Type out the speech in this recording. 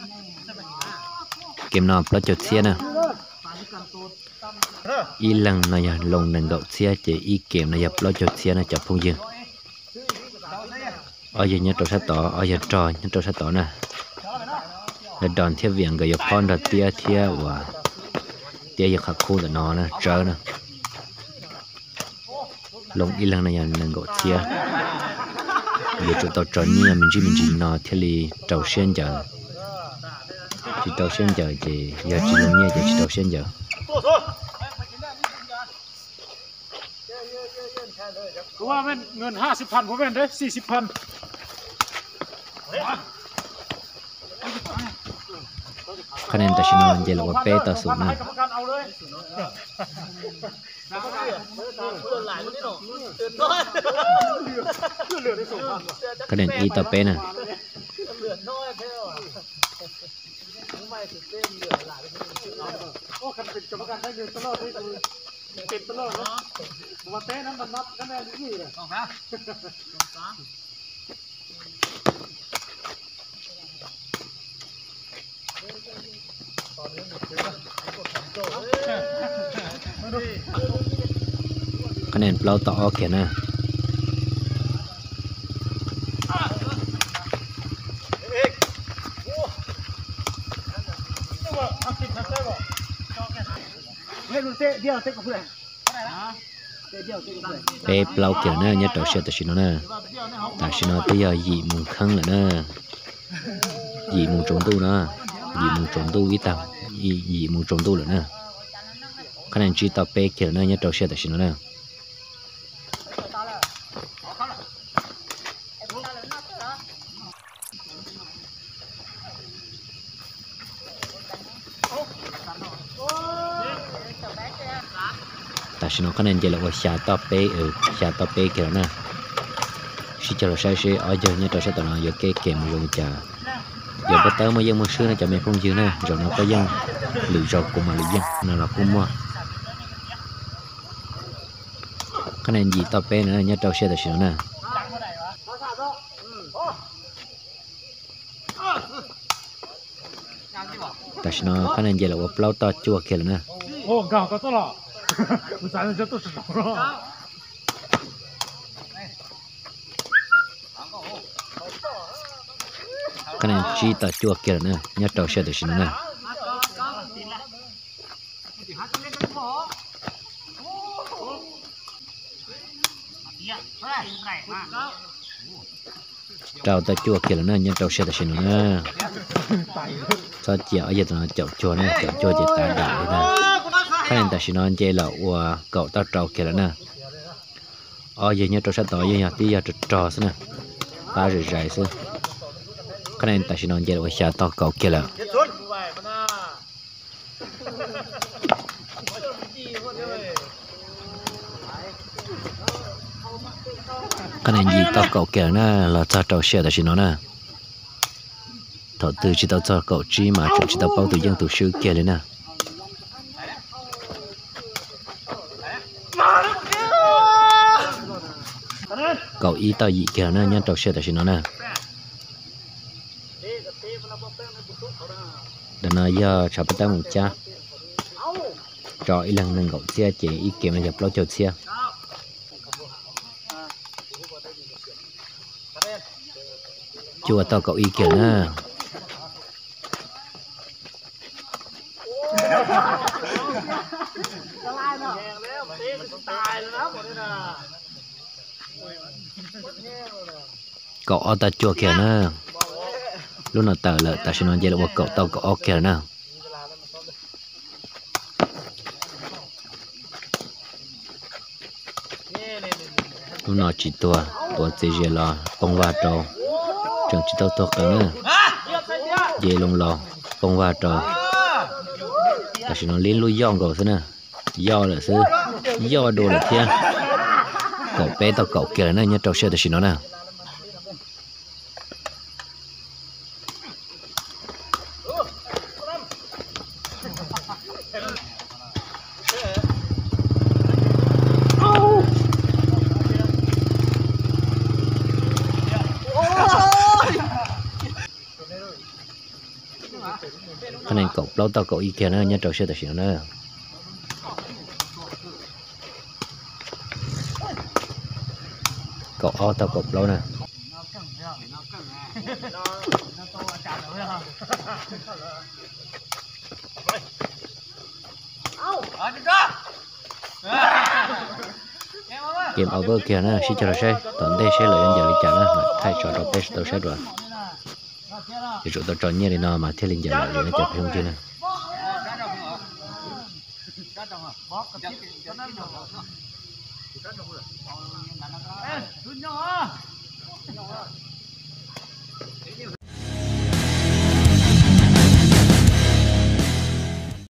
kiếm nọ plot chốt xe nè y lần này giờ lồng nền gậu xe chỉ y kiếm này giờ plot chốt xe này chập phong dương ở giờ nhớ trâu sát tỏ ở giờ trò nhớ trâu sát tỏ nè là đòn theo viện cái giờ con đặt tia tia và tia giờ khắc khu là nó nè trơ nè lồng y lần này giờ nền gậu xe giờ chúng tôi tròn như mình chỉ nó theo li trâu sen giờ chỉ trâu sen giờ thì giờ chỉ lồng như chỉ trâu sen giờ กูว่าเป็นเงิน50,000ผมเป็นเด้40,000 คะแนนตัดสินนเจลว่าเป้ต่อศูนย์นะคะแนนอีต่อเป้นะเป็นตลอดเนาะว่าเต้นั้นมันนับคะแนนนี่เลยคะแนนเราต่อโอเคนะเป๊ะเราเกี่ยวนะเนี่ยต่อเชื่อต่อชิโนนะแต่ชิโนที่ยาหยีมุงคังเลยนะหยีมุงจงตู้นะหยีมุงจงตู้วิตังหยีมุงจงตู้เลยนะคะแนนจีต่อเป๊ะเกี่ยวนะเนี่ยต่อเชื่อต่อชิโนนะแต่ฉันก็นั่นจะเรียกว่าชาต่อเป้ชาต่อเป้เกี่ยวนะชิจาร์ใช้ใช้เอาเจอเนี่ยตัวใช้ตัวนั้นยังเก่งอยู่จ้าอย่าไปเติมมายังมาซื้อนะจะไม่พุ่งยืนนะจนเราก็ยังหรือเรากุมมาหรือยังนั่นเรากุมว่าคะแนนยีต่อเป้นะเนี่ยตัวใช้แต่ฉันนะแต่ฉันคะแนนจะเรียกว่าเปล่าต่อจั่วเกี่ยวนะโอ้ก้าวก็ตลอดมันสายจะต้องสนุกเนาะคะแนนจีต่อจั่วเกี่ยวนะเนี่ยตัวเชื่อตัวชินนะเราต่อจั่วเกี่ยวนะเนี่ยตัวเชื่อตัวชินนะถ้าเจี๋ยอย่าตัวเจ้าจั่วนะเจ้าจั่วจะตายได้นะคะแนนตัดสินใจแล้วว่าเก่าตัดเราเกี่ยวนะอ๋อยังเนี่ยตัวชัดต่อยังที่อยากจะจ่อซะนะป้าจะใจซะคะแนนตัดสินใจว่าชาต่อเก่าเกี่ยวแล้วคะแนนยีต่อเก่าเกี่ยวนะเราจะจ่อเชื่อตัดสินนะถอดตือจิตเอาจ่อเก่าจีมาจนจิตเอาเป้าตัวยังตัวชื่อเกี่ยวเลยนะcậu ý tao dị kìa nè nhân tàu xe tại xin nó nè đợt này giờ chào bắt tay một cha cho ý lần nâng cậu xe chỉ ý kiếm là dập lo chậu xe chùa tao cậu ý kìa nè cậu ở ta chùa kìa nè lúc nào tờ là ta sẽ nói vậy là cậu tao cậu ở kìa nè lúc nào chỉ tua chỉ về lò bông va trâu chẳng chỉ tao tua cả nữa về lông lò bông va trâu ta sẽ nói lên lui giòn cậu thế nè do là sư do đồ là kia cậu bé tao cậu kìa nè nhớ trâu xe ta sẽ nói nè cái này cậu lâu tao cậu ý kiến nữa nhân trâu xe ta xí nữa cậu o tao cậu lâu nè game over kia nè xí cho nó xe tận đây xe lợi anh giờ đi trả nè thay cho đồ pet tao xe rồi thì chỗ tao chọn như thế nào mà theo linh giờ lại nó chụp không chứ nè